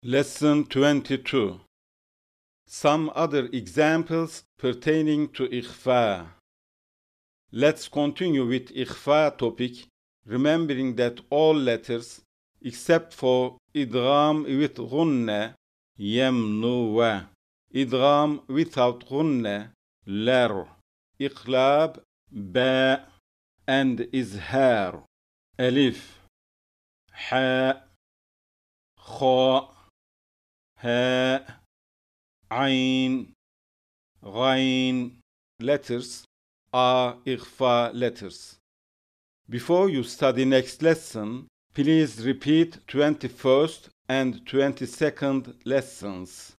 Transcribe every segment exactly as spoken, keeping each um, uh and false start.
Lesson twenty-two. Some other examples pertaining to ikhfa. Let's continue with ikhfa topic, remembering that all letters except for idgham with ghunna, yamnuwa, idgham without ghunna, lar, iqlab, ba, and izhar, alif, ha, kha, ha, ayn, ghayn letters are ikhfa letters. Before you study next lesson, please repeat twenty-first and twenty-second lessons.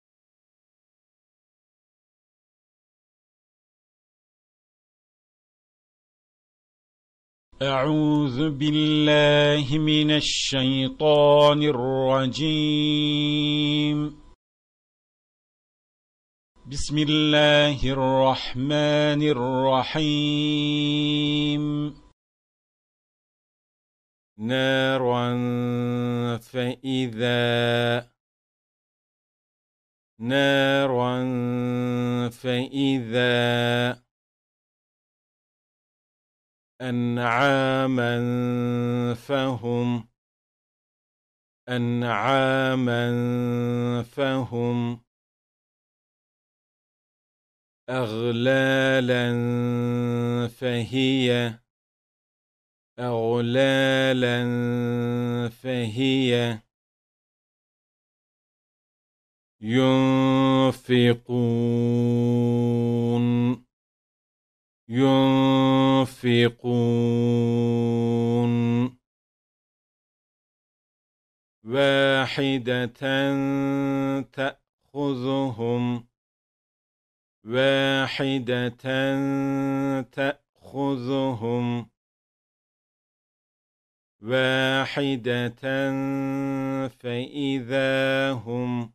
أعوذ بالله من الشيطان الرجيم. بسم الله الرحمن الرحيم. نارا فإذا نارا فإذا أنعاما فهم أنعاما فهم أغلالا فهي أغلالا فهي ينفقون ينفقون واحدة تأخذهم واحدة تأخذهم واحدة فإذا هم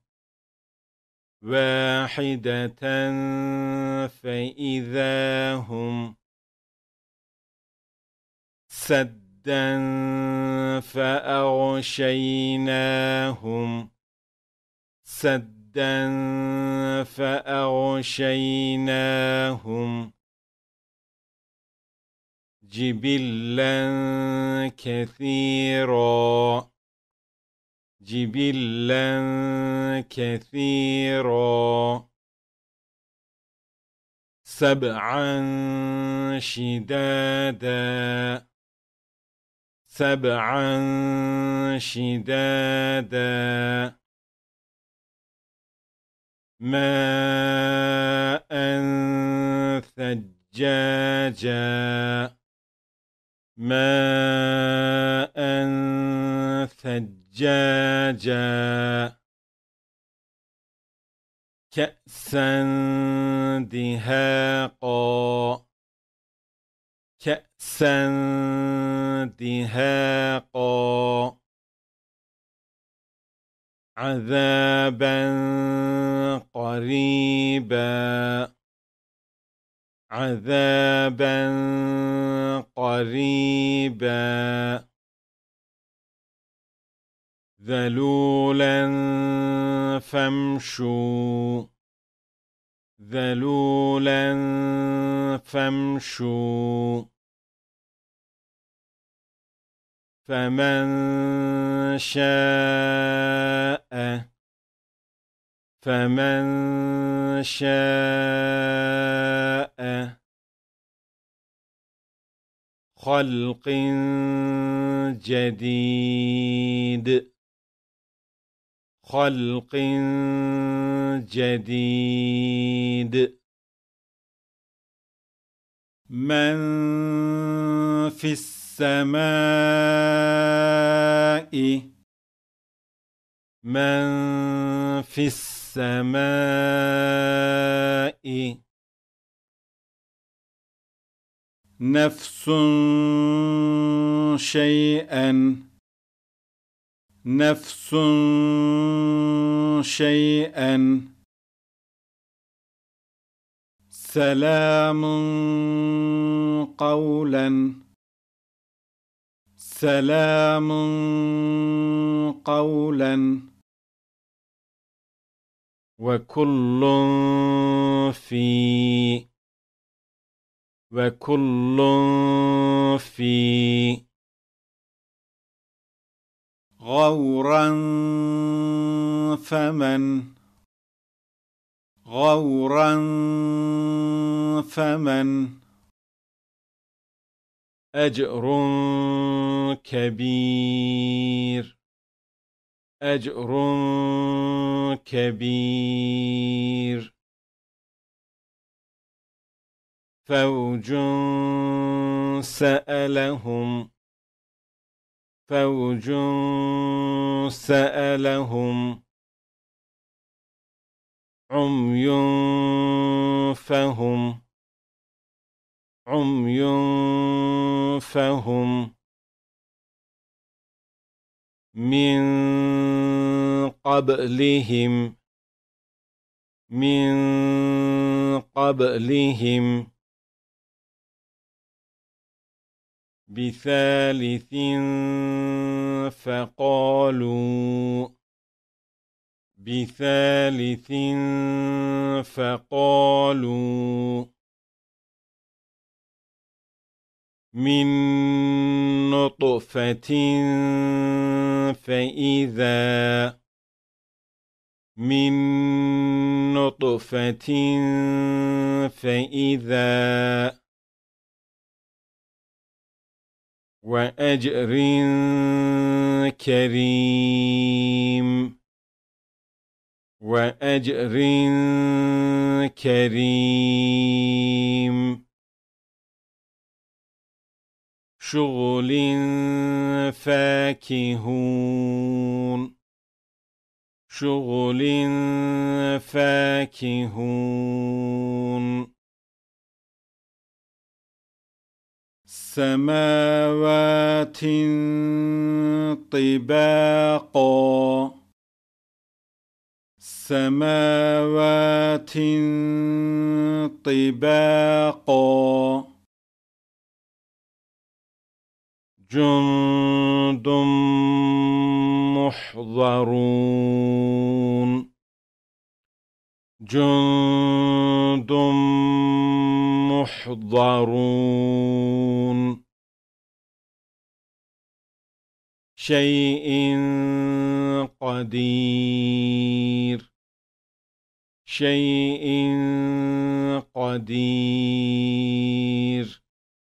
واحدة فإذا هم سدا فأغشيناهم سدا فأغشيناهم جبلا كثيرا جبلا كثيرا سبعا شدادا سبعا شدادا ماء ثجاجا ماء ثجاجا كأسا دهاقا كأسا دهاقا عذابا قريبا عذابا قريبا ذلولا فامشوا ذلولا فامشوا فمن شاء فمن شاء خلق جديد خلق جديد من في السماء من في السماء نفس شيئا نفس شيئا سلام قولا سلام قولا وكل في وكل في غورا فمن غورا فمن أجر كبير أجر كبير فوج سألهم فوج سألهم عمي فهم عمي فهم من قبلهم من قبلهم بثالث فقالوا بثالث فقالوا من نطفة فإذا من نطفة فإذا وأجر كريم وأجر كريم شغل فاكهون شغل فاكهون سماوات طباقا سماوات طباقا جند محضرون جند محضرون شيء قدير شيء قدير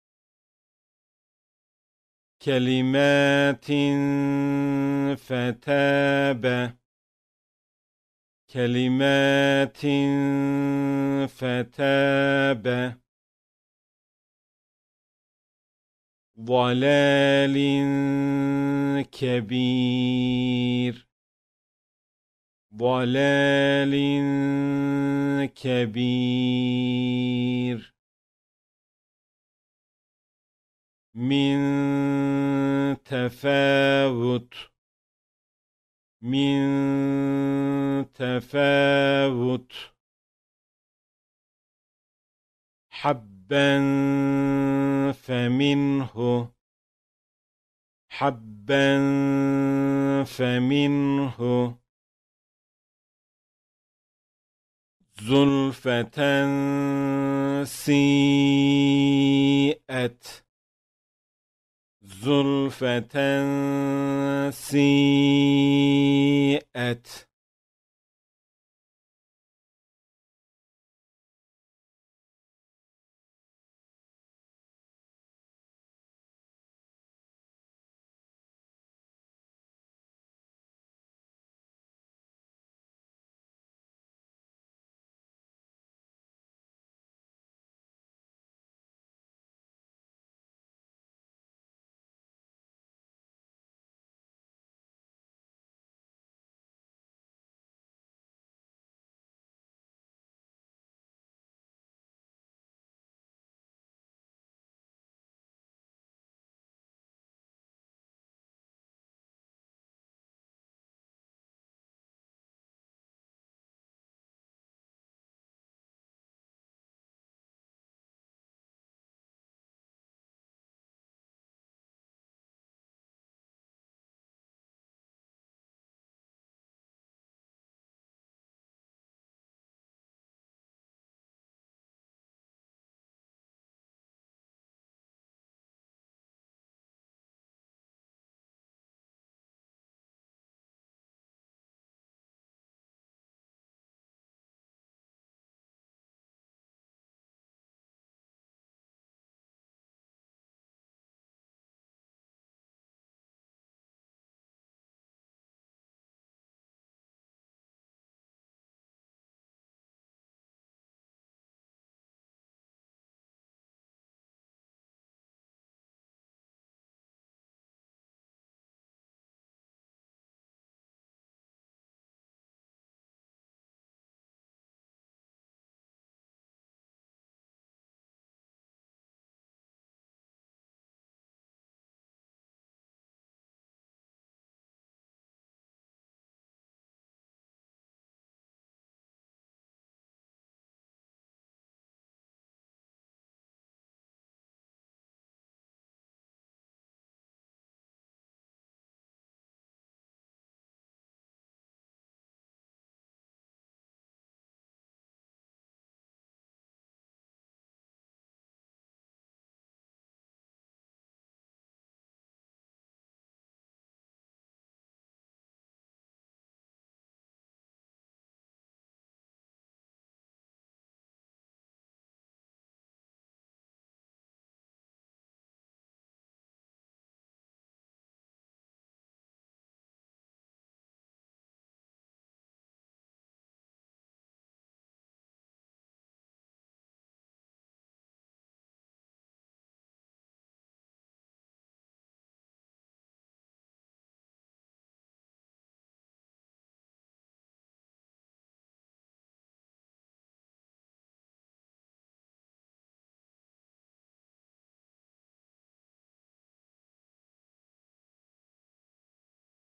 كلمات فتاب كلمات فتاب ضلال كبير ضلال كبير من تفاوت من تفاوت حبا فمنه حبا فمنه زلفة سيئت زلفة سيئت